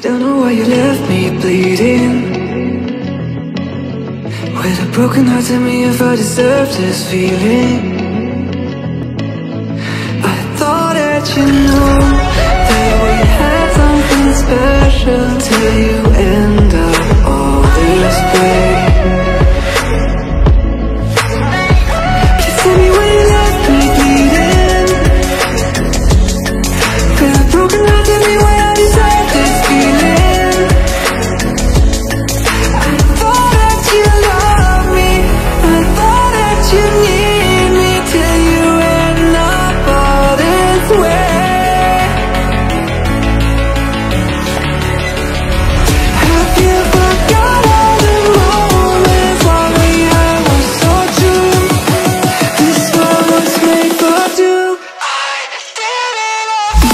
Don't know why you left me bleeding. With a broken heart, tell me if I deserve this feeling. I thought that you knew that we had something special till you end up all this way. Please tell me why you left me bleeding. With a broken heart, tell me why I deserve this feeling. I thought that you loved me, I thought that you need me till you end up all this way. Have you forgot all the moments while we had was so true? This world was made for two. I did it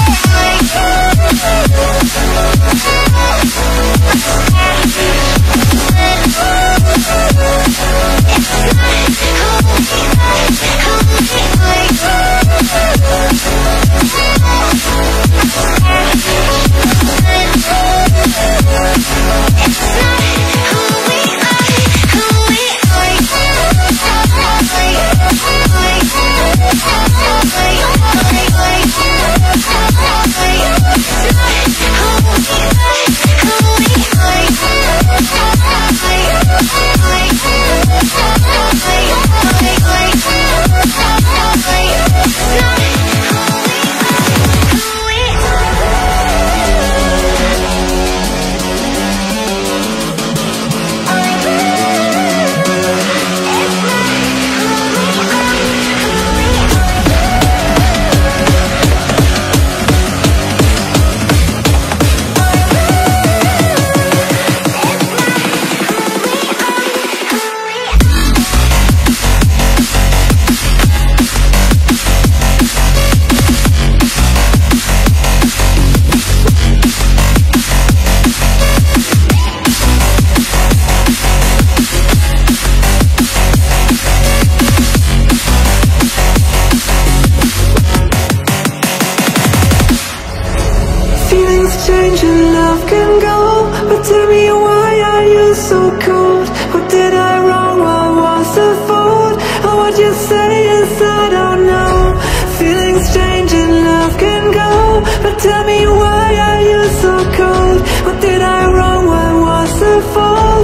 change and love can go, but tell me why are you so cold? What did I wrong? What was the fault? Or what you say is I don't know. Feelings change and love can go, but tell me why are you so cold? What did I wrong? What was the fault?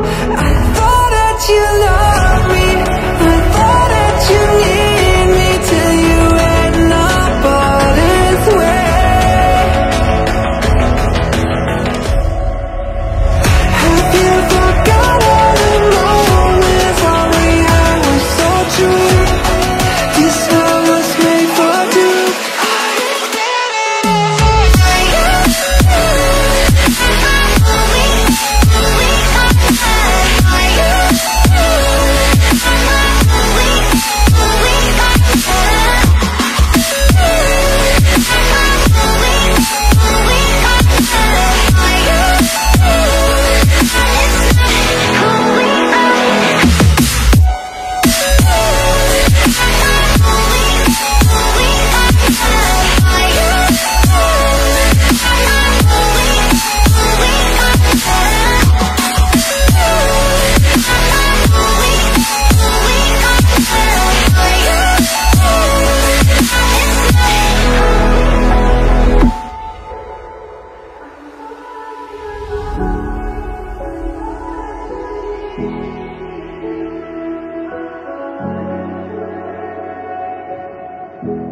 I thought that you loved me, I thought that you need me till you end up all this way.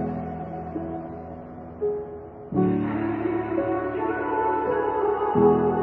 You